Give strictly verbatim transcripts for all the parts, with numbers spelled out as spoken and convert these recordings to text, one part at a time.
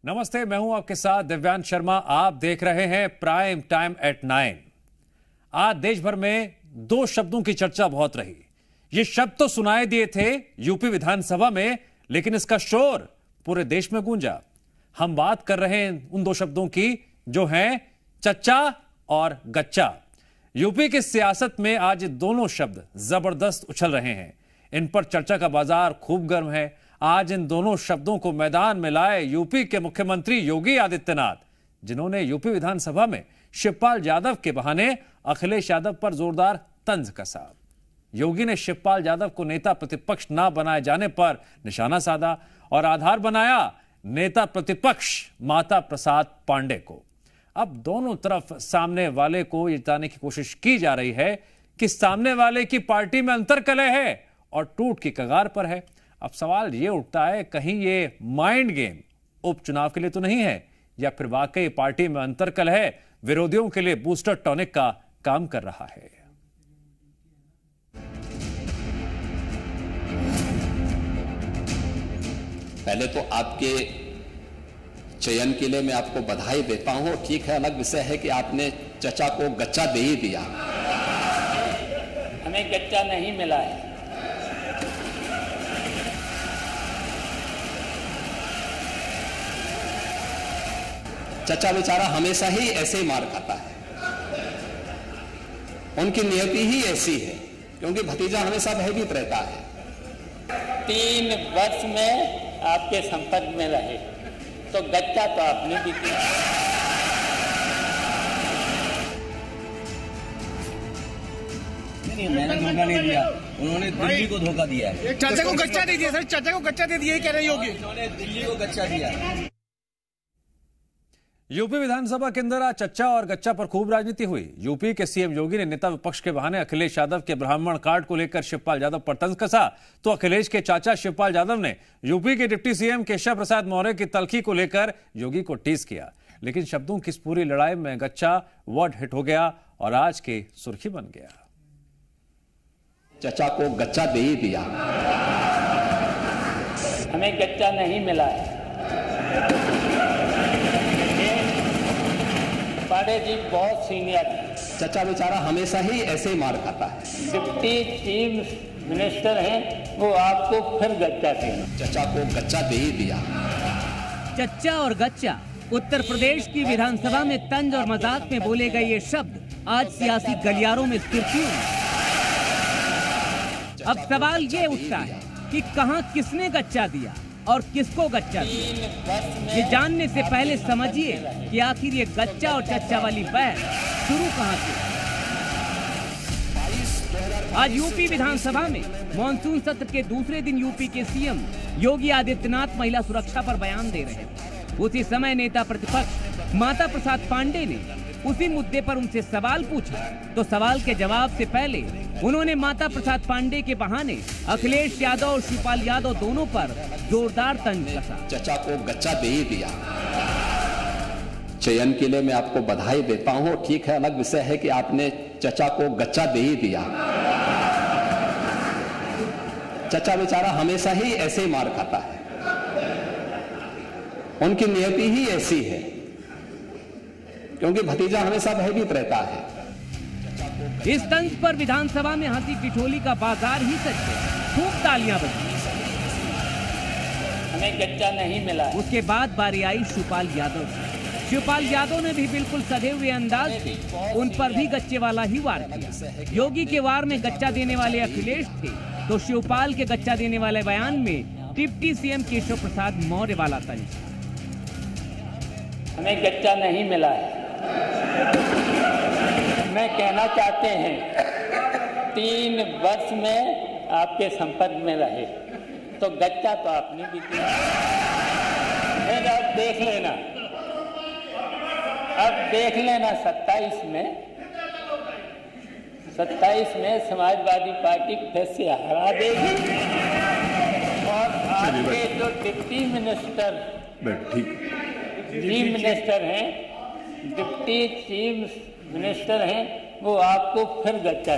नमस्ते, मैं हूं आपके साथ दिव्यांश शर्मा। आप देख रहे हैं प्राइम टाइम एट नाइन। आज देश भर में दो शब्दों की चर्चा बहुत रही। ये शब्द तो सुनाए दिए थे यूपी विधानसभा में, लेकिन इसका शोर पूरे देश में गूंजा। हम बात कर रहे हैं उन दो शब्दों की जो हैं चच्चा और गच्चा। यूपी की सियासत में आज दोनों शब्द जबरदस्त उछल रहे हैं। इन पर चर्चा का बाजार खूब गर्म है। आज इन दोनों शब्दों को मैदान में लाए यूपी के मुख्यमंत्री योगी आदित्यनाथ, जिन्होंने यूपी विधानसभा में शिवपाल यादव के बहाने अखिलेश यादव पर जोरदार तंज कसा। योगी ने शिवपाल यादव को नेता प्रतिपक्ष न बनाए जाने पर निशाना साधा और आधार बनाया नेता प्रतिपक्ष माता प्रसाद पांडे को। अब दोनों तरफ सामने वाले को ये बताने की कोशिश की जा रही है कि सामने वाले की पार्टी में अंतर्कलह है और टूट की कगार पर है। अब सवाल ये उठता है, कहीं ये माइंड गेम उपचुनाव के लिए तो नहीं है, या फिर वाकई पार्टी में अंतर्कलह है विरोधियों के लिए बूस्टर टॉनिक का काम कर रहा है। पहले तो आपके चयन के लिए मैं आपको बधाई देता हूं। ठीक है, अलग विषय है कि आपने चचा को गच्चा दे ही दिया। हमें गच्चा नहीं मिला है। चचा बेचारा हमेशा ही ऐसे ही मार खाता है। उनकी नियति ही ऐसी है, क्योंकि भतीजा हमेशा भयभीत रहता है। तीन वर्ष में आपके संपर्क में रहे तो गच्चा तो आपने भी किया। नहीं, मैंने धोखा नहीं दिया, उन्होंने दिल्ली को धोखा दिया है। चाचा को गच्चा दे दिया सर, चाचा को गच्चा दे दिया, कह रहे योगी। उन्होंने दिल्ली को गच्चा दिया। यूपी विधानसभा के अंदर आज चच्चा और गच्चा पर खूब राजनीति हुई। यूपी के सीएम योगी ने नेता विपक्ष के बहाने अखिलेश यादव के ब्राह्मण कार्ड को लेकर शिवपाल यादव पर तंज कसा, तो अखिलेश के चाचा शिवपाल यादव ने यूपी के डिप्टी सीएम केशव प्रसाद मौर्य की तल्खी को लेकर योगी को टीज किया। लेकिन शब्दों की इस पूरी लड़ाई में गच्चा वर्ड हिट हो गया और आज की सुर्खी बन गया। चचा को गच्चा दे ही दिया। हमें गच्चा नहीं मिला है। पांडे जी बहुत सीनियर है। चचा बेचारा हमेशा ही ऐसे ही मार खाता है। डिप्टी चीफ मिनिस्टर हैं, वो आपको फिर गच्चा देंगे। चचा को गच्चा दे ही दिया। चच्चा और गच्चा उत्तर प्रदेश की विधानसभा में तंज और मजाक में बोले गए ये शब्द आज सियासी गलियारों में स्थिर क्यों हैं? अब सवाल ये उठता है कि कहां किसने गच्चा दिया और किसको गच्चा दिया। ये जानने से पहले समझिए कि आखिर ये गच्चा और चच्चा वाली बहस शुरू कहां से। आज यूपी विधानसभा में मॉनसून सत्र के दूसरे दिन यूपी के सीएम योगी आदित्यनाथ महिला सुरक्षा पर बयान दे रहे हैं। उसी समय नेता प्रतिपक्ष माता प्रसाद पांडे ने उसी मुद्दे पर उनसे सवाल पूछा, तो सवाल के जवाब से पहले उन्होंने माता प्रसाद पांडे के बहाने अखिलेश यादव और शिवपाल यादव दोनों पर जोरदार तंज कसा। चचा को गच्चा दे ही दिया। चयन के लिए मैं आपको बधाई देता हूं। ठीक है, अलग विषय है कि आपने चचा को गच्चा दे ही दिया। चचा बेचारा हमेशा ही ऐसे ही मार खाता है। उनकी नियति ही ऐसी है, क्योंकि भतीजा हमेशा भयभीत रहता है। इस तंज पर विधानसभा में हंसी ठिठोली का बाजार ही सच है। खूब तालियां बजी। हमें गच्चा नहीं मिला। उसके बाद बारी आई शिवपाल यादव की। शिवपाल यादव ने भी बिल्कुल सधे हुए अंदाज से उन पर भी गच्चे वाला ही वार किया। योगी के वार में गच्चा देने वाले अखिलेश थे, तो शिवपाल के गच्चा देने वाले बयान में डिप्टी सीएम केशव प्रसाद मौर्य वाला तंज। हमें गच्चा नहीं मिला है। मैं कहना चाहते हैं, तीन वर्ष में आपके संपर्क में रहे तो गच्चा तो आपने भी किया। फिर अब देख लेना, अब देख लेना सत्ताईस में सत्ताईस में समाजवादी पार्टी फिर से हरा देगी और आपके जो डिप्टी मिनिस्टर चीफ मिनिस्टर हैं, डिप्टी चीफ मिनिस्टर हैं, वो आपको फिर गच्चा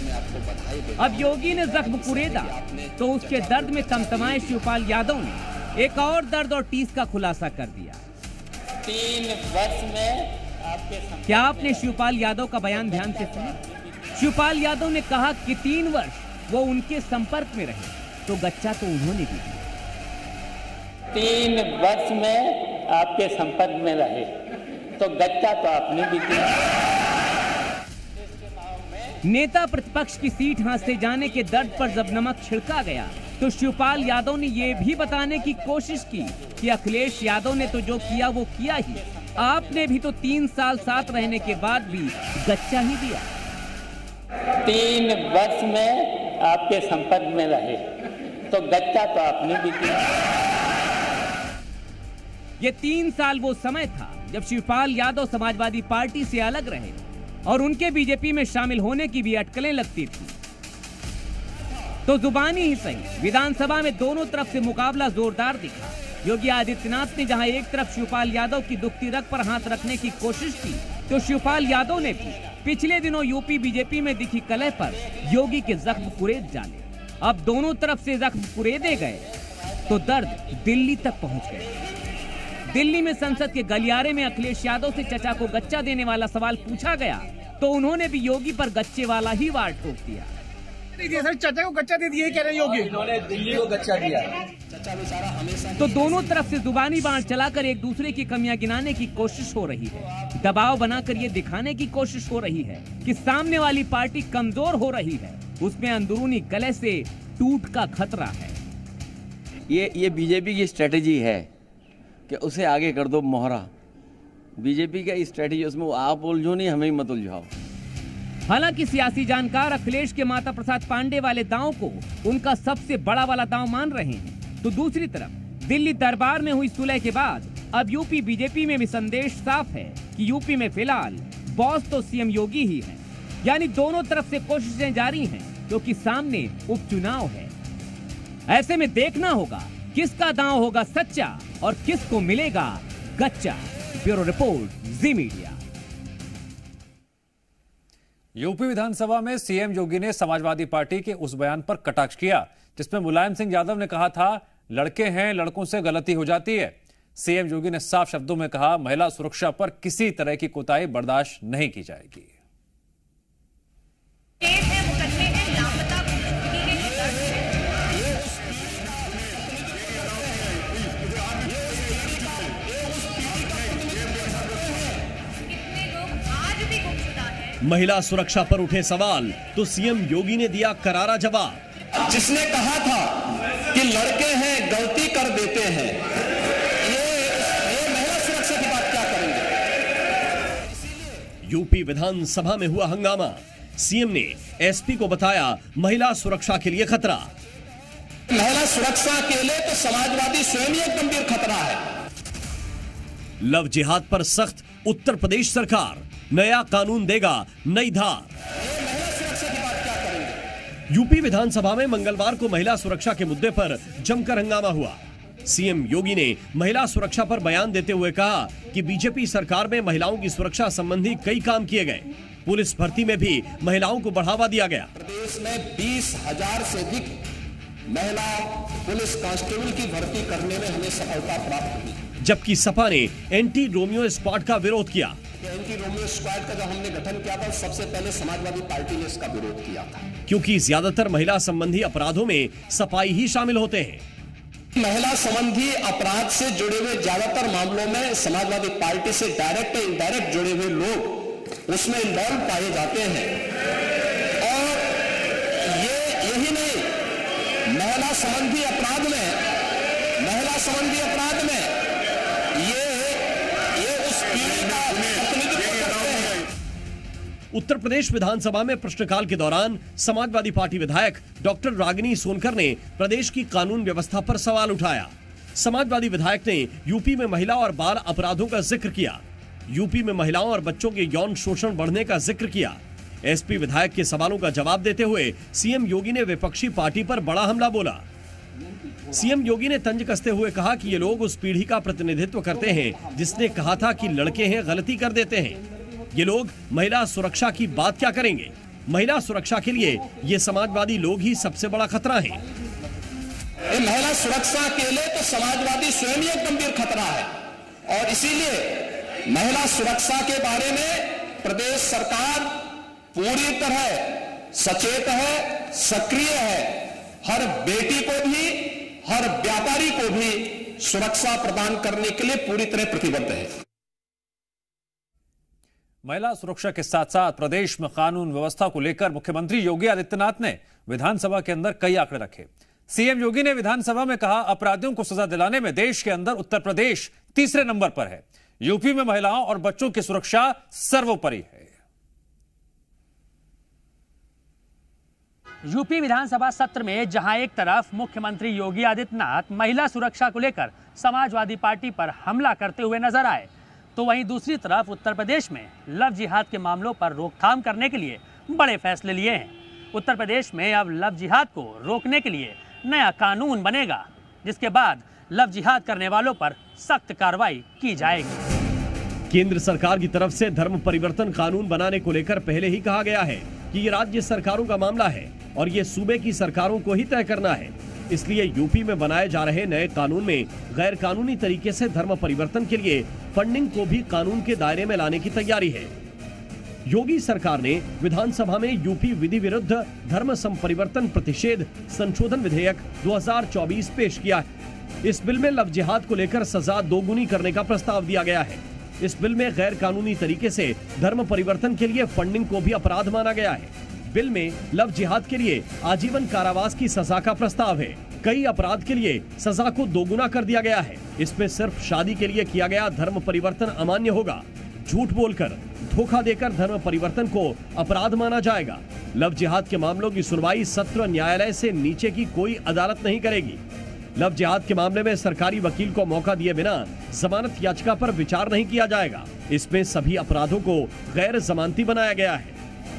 देंगे। अब योगी ने जख्म कुरेदा तो उसके दर्द में तमतमाए शिवपाल यादव ने एक और दर्द और टीस का खुलासा कर दिया। तीन वर्ष में आपके क्या आपने शिवपाल यादव का बयान ध्यान से सुना? शिवपाल यादव ने कहा कि तीन वर्ष वो उनके संपर्क में रहे, तो गच्चा तो उन्होंने भी दिया। तीन वर्ष में आपके संपर्क में रहे, तो गच्चा तो आपने भी दिया। नेता प्रतिपक्ष की सीट हाथ जाने के दर्द पर जब नमक छिड़का गया, तो शिवपाल यादव ने यह भी बताने की कोशिश की कि अखिलेश यादव ने तो जो किया वो किया ही, आपने भी तो तीन साल साथ रहने के बाद भी गच्चा ही दिया। तीन वर्ष में आपके संपर्क में रहे, तो गच्चा तो आपने भी दिया। ये तीन साल वो समय था जब शिवपाल यादव समाजवादी पार्टी से अलग रहे और उनके बीजेपी में शामिल होने की भी अटकलें लगती थी। तो जुबानी ही सही, विधानसभा में दोनों तरफ से मुकाबला जोरदार दिखा। योगी आदित्यनाथ ने जहां एक तरफ शिवपाल यादव की दुखती रग पर हाथ रखने की कोशिश की, तो शिवपाल यादव ने भी पिछले दिनों यूपी बीजेपी में दिखी कलह पर योगी के जख्म कुरेद डाले। अब दोनों तरफ से जख्म कुरेदे गए तो दर्द दिल्ली तक पहुंच गए। दिल्ली में संसद के गलियारे में अखिलेश यादव से चचा को गच्चा देने वाला सवाल पूछा गया, तो उन्होंने भी योगी पर गच्चे वाला ही वार ठोक दिया। सर चचा को गच्चा दे दिया, कह रहे योगी। इन्होंने दिल्ली को गच्चा दिया। तो दोनों तरफ से जुबानी बाण चलाकर एक दूसरे की कमियां गिनाने की कोशिश हो रही है। दबाव बनाकर ये दिखाने की कोशिश हो रही है कि सामने वाली पार्टी कमजोर हो रही है, उसमें अंदरूनी कलह से टूट का खतरा है। ये ये बीजेपी की स्ट्रेटेजी है कि उसे आगे कर दो मोहरा। बीजेपी का स्ट्रेटेजी, उसमें आप उलझो नहीं, हमें मत उलझाओ। हालांकि सियासी जानकार अखिलेश के माता प्रसाद पांडे वाले दांव को उनका सबसे बड़ा वाला दांव मान रहे हैं, तो दूसरी तरफ दिल्ली दरबार में हुई सुलह के बाद अब यूपी बीजेपी में भी संदेश साफ है कि यूपी में फिलहाल बॉस तो सीएम योगी ही है। यानी दोनों तरफ से कोशिशें जारी हैं, क्योंकि सामने उपचुनाव है। ऐसे में देखना होगा किसका दांव होगा सच्चा और किसको मिलेगा गच्चा। Bureau report, Zee media. UP Vidhan Sabha में सीएम योगी ने समाजवादी पार्टी के उस बयान पर कटाक्ष किया जिसमें मुलायम सिंह यादव ने कहा था, लड़के हैं, लड़कों से गलती हो जाती है। सीएम योगी ने साफ शब्दों में कहा, महिला सुरक्षा पर किसी तरह की कोताही बर्दाश्त नहीं की जाएगी। महिला सुरक्षा पर उठे सवाल तो सीएम योगी ने दिया करारा जवाब। जिसने कहा था कि लड़के हैं, गलती कर देते हैं, ये ये महिला सुरक्षा की बात क्या करेंगे। यूपी विधानसभा में हुआ हंगामा। सीएम ने एसपी को बताया महिला सुरक्षा के लिए खतरा। महिला सुरक्षा के लिए तो समाजवादी स्वयं एक गंभीर खतरा है। लव जिहाद पर सख्त उत्तर प्रदेश सरकार, नया कानून देगा नई धार। यूपी विधानसभा में मंगलवार को महिला सुरक्षा के मुद्दे पर जमकर हंगामा हुआ। सीएम योगी ने महिला सुरक्षा पर बयान देते हुए कहा कि बीजेपी सरकार में महिलाओं की सुरक्षा संबंधी कई काम किए गए। पुलिस भर्ती में भी महिलाओं को बढ़ावा दिया गया। प्रदेश में बीस हजार से अधिक महिला पुलिस कांस्टेबल की भर्ती करने में हमें सफलता प्राप्त हुई। जबकि सपा ने एंटी रोमियो स्क्वाड का विरोध किया। एंटी रोमियो स्क्वाड का जब हमने गठन किया था, सबसे पहले समाजवादी पार्टी ने इसका विरोध किया था, क्योंकि ज्यादातर महिला संबंधी अपराधों में सपाई ही शामिल होते हैं। महिला संबंधी अपराध से जुड़े हुए ज्यादातर मामलों में समाजवादी पार्टी से डायरेक्ट या इनडायरेक्ट जुड़े हुए लोग उसमें इन्वॉल्व पाए जाते हैं। और ये यही नहीं, महिला संबंधी अपराध में महिला संबंधी अपराध में ये ये उस पीढ़ी का प्रतिनिधित्व करते हैं। उत्तर प्रदेश विधानसभा में प्रश्नकाल के दौरान समाजवादी पार्टी विधायक डॉक्टर रागिनी सोनकर ने प्रदेश की कानून व्यवस्था पर सवाल उठाया। समाजवादी विधायक ने यूपी में महिला और बाल अपराधों का जिक्र किया। यूपी में महिलाओं और बच्चों के यौन शोषण बढ़ने का जिक्र किया। एसपी विधायक के सवालों का जवाब देते हुए सीएम योगी ने विपक्षी पार्टी पर बड़ा हमला बोला। सीएम योगी ने तंज कसते हुए कहा कि ये लोग उस पीढ़ी का प्रतिनिधित्व करते हैं जिसने कहा था कि लड़के हैं, गलती कर देते हैं। ये लोग महिला सुरक्षा की बात क्या करेंगे। महिला सुरक्षा के लिए ये समाजवादी लोग ही सबसे बड़ा खतरा हैं। ये महिला सुरक्षा के लिए तो समाजवादी स्वयं ही एक गंभीर खतरा है, और इसीलिए महिला सुरक्षा के बारे में प्रदेश सरकार पूरी तरह सचेत है, सक्रिय है। हर बेटी को भी, हर व्यापारी को भी सुरक्षा प्रदान करने के लिए पूरी तरह प्रतिबद्ध है। महिला सुरक्षा के साथ साथ प्रदेश में कानून व्यवस्था को लेकर मुख्यमंत्री योगी आदित्यनाथ ने विधानसभा के अंदर कई आंकड़े रखे। सीएम योगी ने विधानसभा में कहा, अपराधियों को सजा दिलाने में देश के अंदर उत्तर प्रदेश तीसरे नंबर पर है। यूपी में महिलाओं और बच्चों की सुरक्षा सर्वोपरि है। यूपी विधानसभा सत्र में जहां एक तरफ मुख्यमंत्री योगी आदित्यनाथ महिला सुरक्षा को लेकर समाजवादी पार्टी पर हमला करते हुए नजर आए, तो वहीं दूसरी तरफ उत्तर प्रदेश में लव जिहाद के मामलों पर रोकथाम करने के लिए बड़े फैसले लिए हैं। उत्तर प्रदेश में अब लव जिहाद को रोकने के लिए नया कानून बनेगा, जिसके बाद लव जिहाद करने वालों पर सख्त कार्रवाई की जाएगी। केंद्र सरकार की तरफ से धर्म परिवर्तन कानून बनाने को लेकर पहले ही कहा गया है कि ये राज्य सरकारों का मामला है और ये सूबे की सरकारों को ही तय करना है। इसलिए यूपी में बनाए जा रहे नए कानून में गैर कानूनी तरीके से धर्म परिवर्तन के लिए फंडिंग को भी कानून के दायरे में लाने की तैयारी है। योगी सरकार ने विधानसभा में यूपी विधि विरुद्ध धर्म संपरिवर्तन प्रतिषेध संशोधन विधेयक दो हज़ार चौबीस पेश किया है। इस बिल में लव जिहाद को लेकर सजा दोगुनी करने का प्रस्ताव दिया गया है। इस बिल में गैर कानूनी तरीके से धर्म परिवर्तन के लिए फंडिंग को भी अपराध माना गया है। बिल में लव जिहाद के लिए आजीवन कारावास की सजा का प्रस्ताव है। कई अपराध के लिए सजा को दोगुना कर दिया गया है। इसमें सिर्फ शादी के लिए किया गया धर्म परिवर्तन अमान्य होगा। झूठ बोलकर, धोखा देकर धर्म परिवर्तन को अपराध माना जाएगा। लव जिहाद के मामलों की सुनवाई सत्र न्यायालय से नीचे की कोई अदालत नहीं करेगी। लव जिहाद के मामले में सरकारी वकील को मौका दिए बिना जमानत याचिका पर विचार नहीं किया जाएगा। इसमें सभी अपराधों को गैर जमानती बनाया गया है।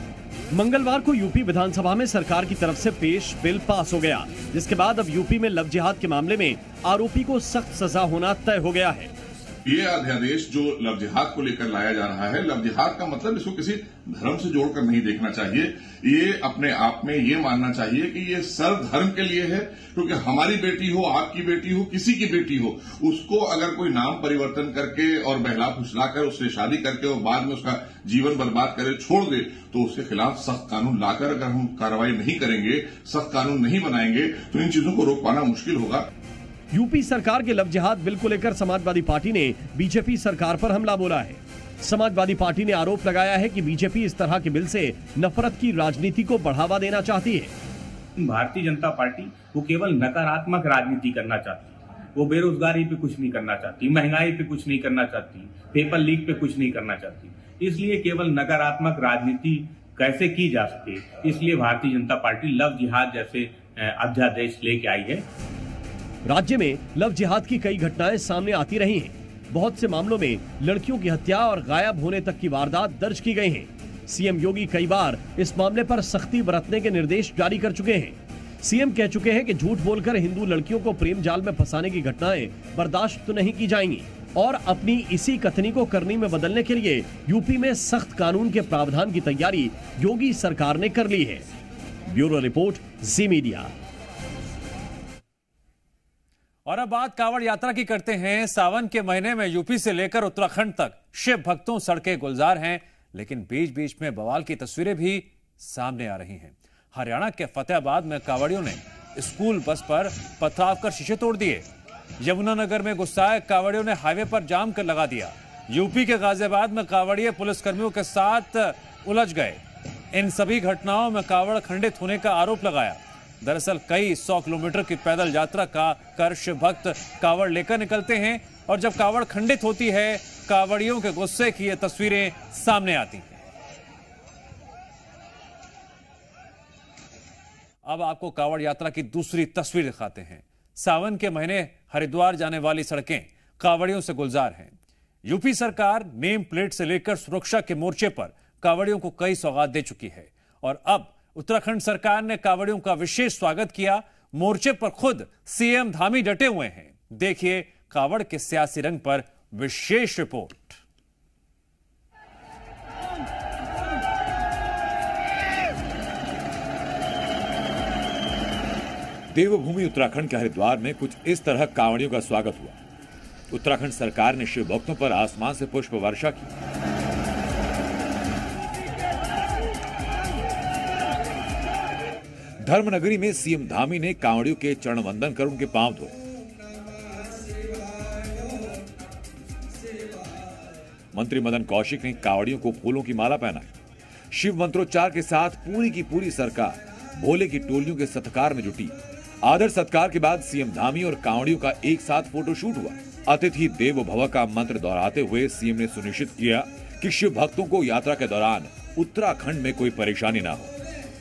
मंगलवार को यूपी विधानसभा में सरकार की तरफ से पेश बिल पास हो गया, जिसके बाद अब यूपी में लव जिहाद के मामले में आरोपी को सख्त सजा होना तय हो गया है। ये अध्यादेश जो लव जिहाद को लेकर लाया जा रहा है, लव जिहाद का मतलब इसको किसी धर्म से जोड़कर नहीं देखना चाहिए। ये अपने आप में ये मानना चाहिए कि ये सर्व धर्म के लिए है, क्योंकि हमारी बेटी हो, आपकी बेटी हो, किसी की बेटी हो, उसको अगर कोई नाम परिवर्तन करके और बहला फुसला कर उससे शादी करके और बाद में उसका जीवन बर्बाद करे छोड़ दे, तो उसके खिलाफ सख्त कानून लाकर अगर हम कार्रवाई नहीं करेंगे, सख्त कानून नहीं बनाएंगे, तो इन चीजों को रोक पाना मुश्किल होगा। यूपी सरकार के लव जिहाद बिल को लेकर समाजवादी पार्टी ने बीजेपी सरकार पर हमला बोला है। समाजवादी पार्टी ने आरोप लगाया है कि बीजेपी इस तरह के बिल से नफरत की राजनीति को बढ़ावा देना चाहती है। भारतीय जनता पार्टी वो केवल नकारात्मक राजनीति करना चाहती है। वो बेरोजगारी पे कुछ नहीं करना चाहती, महंगाई पे कुछ नहीं करना चाहती, पेपर लीक पे कुछ नहीं करना चाहती। इसलिए केवल नकारात्मक राजनीति कैसे की जा सके, इसलिए भारतीय जनता पार्टी लव जिहाद जैसे अध्यादेश लेके आई है। राज्य में लव जिहाद की कई घटनाएं सामने आती रही हैं। बहुत से मामलों में लड़कियों की हत्या और गायब होने तक की वारदात दर्ज की गई हैं। सीएम योगी कई बार इस मामले पर सख्ती बरतने के निर्देश जारी कर चुके हैं। सीएम कह चुके हैं कि झूठ बोलकर हिंदू लड़कियों को प्रेम जाल में फंसाने की घटनाएं बर्दाश्त नहीं की जाएंगी और अपनी इसी कथनी को करनी में बदलने के लिए यूपी में सख्त कानून के प्रावधान की तैयारी योगी सरकार ने कर ली है। Bureau report, Zee media. और अब बात कांवड़ यात्रा की करते हैं। सावन के महीने में यूपी से लेकर उत्तराखंड तक शिव भक्तों सड़कें गुलजार हैं, लेकिन बीच बीच में बवाल की तस्वीरें भी सामने आ रही हैं। हरियाणा के फतेहाबाद में कांवड़ियों ने स्कूल बस पर पथराव कर शीशे तोड़ दिए। यमुनानगर में गुस्साए कांवड़ियों ने हाईवे पर जाम कर लगा दिया। यूपी के गाजियाबाद में कांवड़िए पुलिसकर्मियों के साथ उलझ गए। इन सभी घटनाओं में कांवड़ खंडित होने का आरोप लगाया। दरअसल कई सौ किलोमीटर की पैदल यात्रा का कर शिव भक्त कांवड़ लेकर निकलते हैं और जब कांवड़ खंडित होती है, कांवड़ियों के गुस्से की ये तस्वीरें सामने आती हैं। अब आपको कांवड़ यात्रा की दूसरी तस्वीर दिखाते हैं। सावन के महीने हरिद्वार जाने वाली सड़कें कांवड़ियों से गुलजार हैं। यूपी सरकार नेम प्लेट से लेकर सुरक्षा के मोर्चे पर कांवड़ियों को कई सौगात दे चुकी है और अब उत्तराखंड सरकार ने कांवड़ियों का विशेष स्वागत किया। मोर्चे पर खुद सीएम धामी डटे हुए हैं। देखिए कांवड़ के सियासी रंग पर विशेष रिपोर्ट। देवभूमि उत्तराखंड के हरिद्वार में कुछ इस तरह कांवड़ियों का स्वागत हुआ। उत्तराखंड सरकार ने शिव भक्तों पर आसमान से पुष्प वर्षा की। धर्मनगरी में सीएम धामी ने कांवड़ियों के चरण वंदन कर उनके पांव धोए। मंत्री मदन कौशिक ने कांवड़ियों को फूलों की माला पहनाई। शिव मंत्रोच्चार के साथ पूरी की पूरी सरकार भोले की टोलियों के सत्कार में जुटी। आदर सत्कार के बाद सीएम धामी और कांवड़ियों का एक साथ फोटोशूट हुआ। अतिथि देवो भव का मंत्र दोहराते हुए सीएम ने सुनिश्चित किया कि शिव भक्तों को यात्रा के दौरान उत्तराखंड में कोई परेशानी ना हो।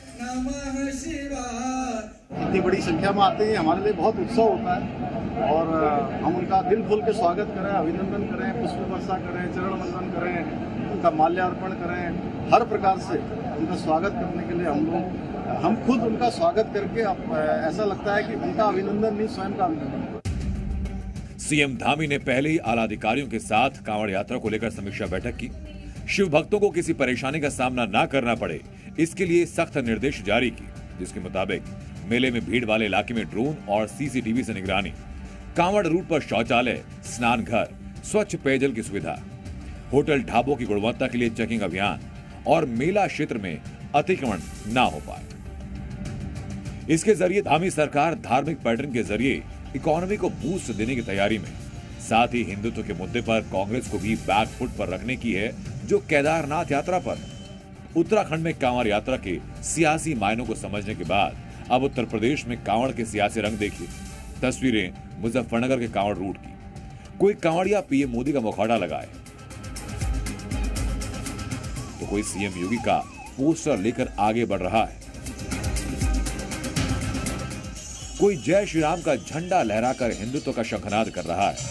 इतनी बड़ी संख्या में आते हैं, हमारे लिए बहुत उत्सव होता है और हम उनका दिल खोल के स्वागत करें, अभिनंदन करें, पुष्प वर्षा करें, चरण वंदन करें, उनका माल्यार्पण करें। हर प्रकार से उनका स्वागत करने के लिए हम लोग हम खुद उनका स्वागत करके ऐसा लगता है कि उनका अभिनंदन नहीं, स्वयं का अभिनंदन। सीएम धामी ने पहले ही आला अधिकारियों के साथ कांवड़ यात्रा को लेकर समीक्षा बैठक की। शिव भक्तों को किसी परेशानी का सामना न करना पड़े, इसके लिए सख्त निर्देश जारी की, जिसके मुताबिक मेले में भीड़ वाले इलाके में ड्रोन और सीसीटीवी से निगरानी, कांवड़ रूट पर शौचालय, स्नान घर, स्वच्छ पेयजल की सुविधा, होटल ढाबों की गुणवत्ता के लिए चेकिंग अभियान और मेला क्षेत्र में अतिक्रमण न हो पाए। इसके जरिए धामी सरकार धार्मिक पर्यटन के जरिए इकोनॉमी को बूस्ट देने की तैयारी में, साथ ही हिंदुत्व के मुद्दे पर कांग्रेस को भी बैक फुट पर रखने की है, जो केदारनाथ यात्रा पर। उत्तराखंड में कांवड़ यात्रा के सियासी मायनों को समझने के बाद अब उत्तर प्रदेश में कांवड़ के सियासी रंग देखिए। तस्वीरें मुजफ्फरनगर के कांवड़ रूट की। कोई कांवड़िया पीएम मोदी का मुखौटा लगाए तो कोई सीएम योगी का पोस्टर लेकर आगे बढ़ रहा है, कोई जय श्री राम का झंडा लहराकर हिंदुत्व का शंखनाद कर रहा है,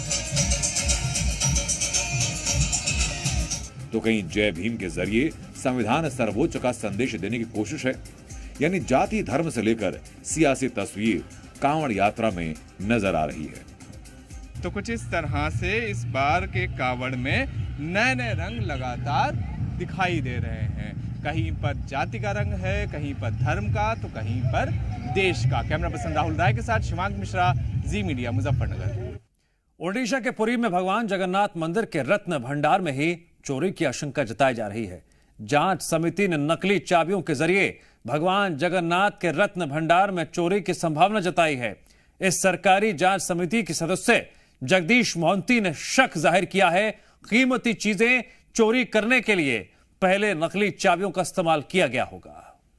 तो कहीं जय भीम के जरिए संविधान सर्वोच्च का संदेश देने की कोशिश है। यानी जाति धर्म से लेकर सियासी तस्वीर कांवड़ यात्रा में नजर आ रही है। तो कुछ इस तरह से इस बार के कांवड़ में नए नए रंग लगातार दिखाई दे रहे हैं। कहीं पर जाति का रंग है, कहीं पर धर्म का, तो कहीं पर देश का। कैमरा पर्सन राहुल राय के साथ शिवांग मिश्रा, जी मीडिया, मुजफ्फरनगर। ओडिशा के पुरी में भगवान जगन्नाथ मंदिर के रत्न भंडार में ही चोरी की आशंका जताई जा रही है। जांच समिति ने नकली चाबियों के जरिए भगवान जगन्नाथ के रत्न भंडार में चोरी की संभावना जताई है। इस सरकारी जांच समिति के सदस्य जगदीश मोहंती ने शक जाहिर किया है, कीमती चीजें चोरी करने के लिए पहले नकली चाबियों का इस्तेमाल किया गया होगा।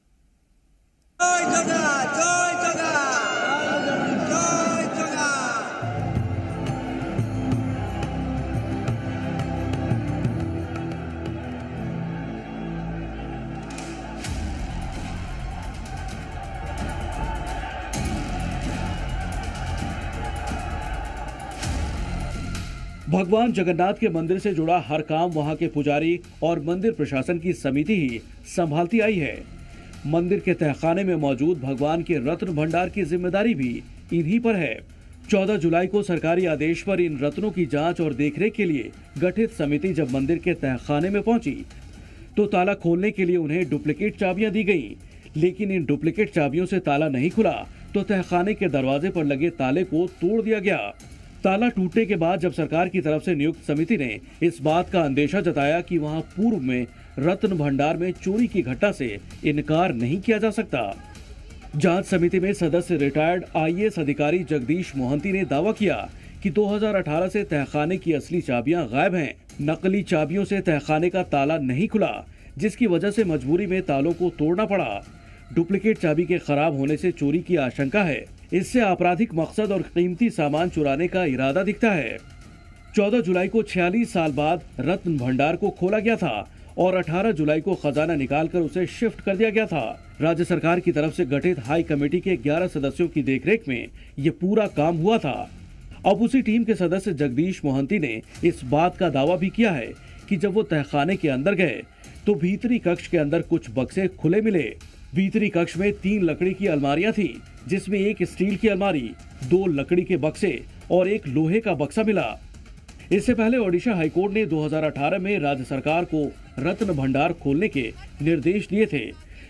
भगवान जगन्नाथ के मंदिर से जुड़ा हर काम वहां के पुजारी और मंदिर प्रशासन की समिति ही संभालती आई है। मंदिर के तहखाने में मौजूद भगवान के रत्न भंडार की जिम्मेदारी भी इन्हीं पर है। चौदह जुलाई को सरकारी आदेश पर इन रत्नों की जांच और देखरेख के लिए गठित समिति जब मंदिर के तहखाने में पहुंची तो ताला खोलने के लिए उन्हें डुप्लीकेट चाबियां दी गईं। लेकिन इन डुप्लीकेट चाबियों से ताला नहीं खुला तो तहखाने के दरवाजे पर लगे ताले को तोड़ दिया गया। ताला टूटने के बाद जब सरकार की तरफ से नियुक्त समिति ने इस बात का अंदेशा जताया कि वहां पूर्व में रत्न भंडार में चोरी की घटना से इनकार नहीं किया जा सकता। जांच समिति में सदस्य रिटायर्ड आईएएस अधिकारी जगदीश मोहंती ने दावा किया कि दो हज़ार अठारह से तहखाने की असली चाबियां गायब हैं। नकली चाबियों से तहखाने का ताला नहीं खुला, जिसकी वजह से मजबूरी में तालों को तोड़ना पड़ा। डुप्लीकेट चाबी के खराब होने से चोरी की आशंका है। इससे आपराधिक मकसद और कीमती सामान चुराने का इरादा दिखता है। चौदह जुलाई को छियालीस साल बाद रत्न भंडार को खोला गया था और अठारह जुलाई को खजाना निकालकर उसे शिफ्ट कर दिया गया था। राज्य सरकार की तरफ से गठित हाई कमेटी के ग्यारह सदस्यों की देखरेख में ये पूरा काम हुआ था। अब उसी टीम के सदस्य जगदीश मोहंती ने इस बात का दावा भी किया है कि जब वो तहखाने के अंदर गए तो भीतरी कक्ष के अंदर कुछ बक्से खुले मिले। भीतरी कक्ष में तीन लकड़ी की अलमारियां थी, जिसमें एक स्टील की अलमारी, दो लकड़ी के बक्से और एक लोहे का बक्सा मिला। इससे पहले ओडिशा हाईकोर्ट ने दो हज़ार अठारह में राज्य सरकार को रत्न भंडार खोलने के निर्देश दिए थे,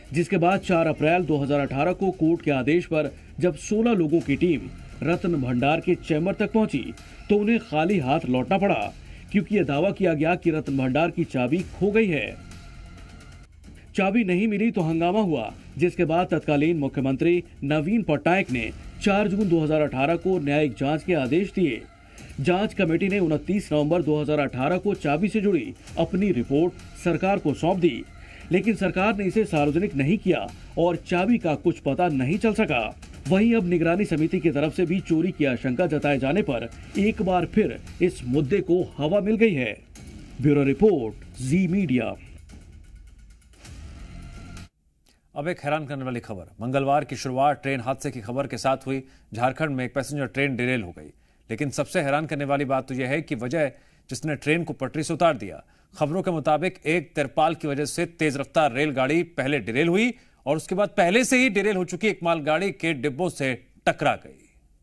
जिसके बाद चार अप्रैल दो हज़ार अठारह को कोर्ट के आदेश पर जब सोलह लोगों की टीम रत्न भंडार के चैम्बर तक पहुंची तो उन्हें खाली हाथ लौटना पड़ा, क्योंकि यह दावा किया गया कि रत्न भंडार की चाबी खो गई है। चाबी नहीं मिली तो हंगामा हुआ, जिसके बाद तत्कालीन मुख्यमंत्री नवीन पटनायक ने चार जून दो हज़ार अठारह को न्यायिक जांच के आदेश दिए। जांच कमेटी ने उनतीस नवंबर दो हज़ार अठारह को चाबी से जुड़ी अपनी रिपोर्ट सरकार को सौंप दी, लेकिन सरकार ने इसे सार्वजनिक नहीं किया और चाबी का कुछ पता नहीं चल सका। वहीं अब निगरानी समिति की तरफ से भी चोरी की आशंका जताए जाने पर एक बार फिर इस मुद्दे को हवा मिल गई है। Bureau report, Zee media. अब एक हैरान करने वाली खबर। मंगलवार की शुरुआत ट्रेन हादसे की खबर के साथ हुई। झारखंड में एक पैसेंजर ट्रेन डिरेल हो गई, लेकिन सबसे हैरान करने वाली बात तो यह है कि वजह जिसने ट्रेन को पटरी से उतार दिया। खबरों के मुताबिक एक तिरपाल की वजह से तेज रफ्तार रेलगाड़ी पहले डिरेल हुई और उसके बाद पहले से ही डिरेल हो चुकी एक मालगाड़ी के डिब्बों से टकरा गई।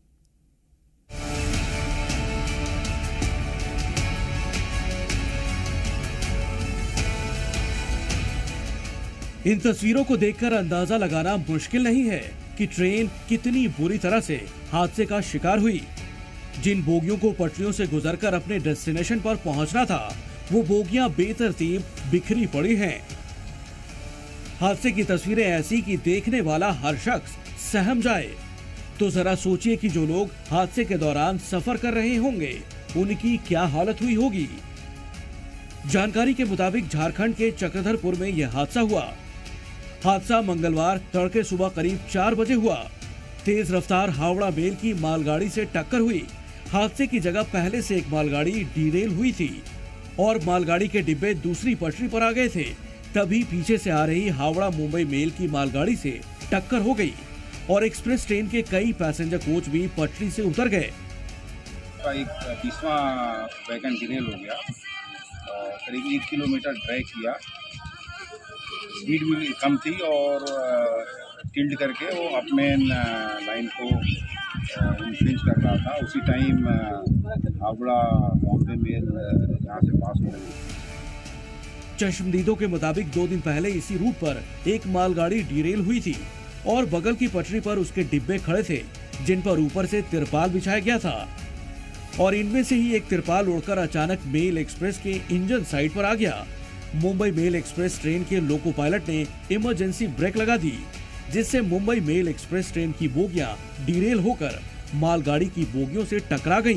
इन तस्वीरों को देखकर अंदाजा लगाना मुश्किल नहीं है कि ट्रेन कितनी बुरी तरह से हादसे का शिकार हुई। जिन बोगियों को पटरियों से गुजरकर अपने डेस्टिनेशन पर पहुंचना था, वो बोगियां बेतरतीब बिखरी पड़ी हैं। हादसे की तस्वीरें ऐसी कि देखने वाला हर शख्स सहम जाए। तो जरा सोचिए कि जो लोग हादसे के दौरान सफर कर रहे होंगे, उनकी क्या हालत हुई होगी। जानकारी के मुताबिक झारखंड के चक्रधरपुर में यह हादसा हुआ। हादसा मंगलवार तड़के सुबह करीब चार बजे हुआ। तेज रफ्तार हावड़ा मेल की मालगाड़ी से टक्कर हुई। हादसे की जगह पहले से एक मालगाड़ी डिरेल हुई थी और मालगाड़ी के डिब्बे दूसरी पटरी पर आ गए थे। तभी पीछे से आ रही हावड़ा मुंबई मेल की मालगाड़ी से टक्कर हो गई और एक्सप्रेस ट्रेन के कई पैसेंजर कोच भी पटरी से उतर गए। एक तीसवां वैगन डिरेल हो गया, करीब एक किलोमीटर ड्राइव किया। स्पीड भी कम थी और टिल्ट करके वो अपमेन लाइन को इन्फ्रिंज कर रहा था। उसी टाइम हावड़ा बॉम्बे मेल यहाँ से पास हो गई। चश्मदीदों के मुताबिक दो दिन पहले इसी रूट पर एक मालगाड़ी डिरेल हुई थी और बगल की पटरी पर उसके डिब्बे खड़े थे, जिन पर ऊपर से तिरपाल बिछाया गया था और इनमें से ही एक तिरपाल उड़कर अचानक मेल एक्सप्रेस के इंजन साइड पर आ गया। मुंबई मेल एक्सप्रेस ट्रेन के लोको पायलट ने इमरजेंसी ब्रेक लगा दी, जिससे मुंबई मेल एक्सप्रेस ट्रेन की बोगियां डिरेल होकर मालगाड़ी की बोगियों से टकरा गईं।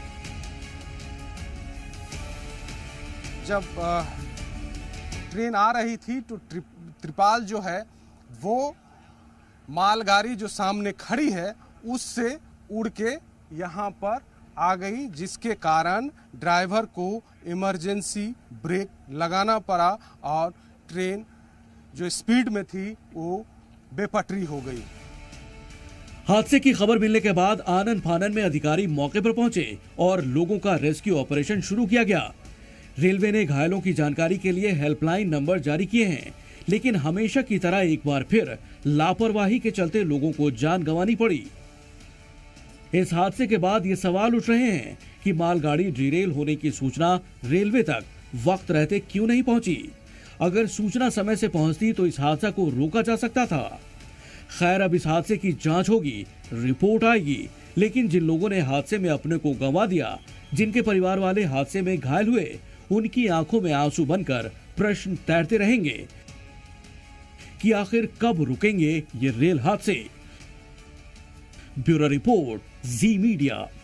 जब ट्रेन आ रही थी तो त्रिपाल जो है वो मालगाड़ी जो सामने खड़ी है उससे उड़ के यहाँ पर आ गई, जिसके कारण ड्राइवर को इमरजेंसी ब्रेक लगाना पड़ा और ट्रेन जो स्पीड में थी वो बेपटरी हो गई। हादसे की खबर मिलने के बाद आनन फानन में अधिकारी मौके पर पहुंचे और लोगों का रेस्क्यू ऑपरेशन शुरू किया गया। रेलवे ने घायलों की जानकारी के लिए हेल्पलाइन नंबर जारी किए हैं, लेकिन हमेशा की तरह एक बार फिर लापरवाही के चलते लोगों को जान गंवानी पड़ी। इस हादसे के बाद ये सवाल उठ रहे हैं कि मालगाड़ी डिरेल होने की सूचना रेलवे तक वक्त रहते क्यों नहीं पहुंची। अगर सूचना समय से पहुंचती तो इस हादसा को रोका जा सकता था। खैर, अब इस हादसे की जांच होगी, रिपोर्ट आएगी, लेकिन जिन लोगों ने हादसे में अपने को गंवा दिया, जिनके परिवार वाले हादसे में घायल हुए, उनकी आंखों में आंसू बनकर प्रश्न तैरते रहेंगे कि आखिर कब रुकेंगे ये रेल हादसे। Bureau report, Zee media.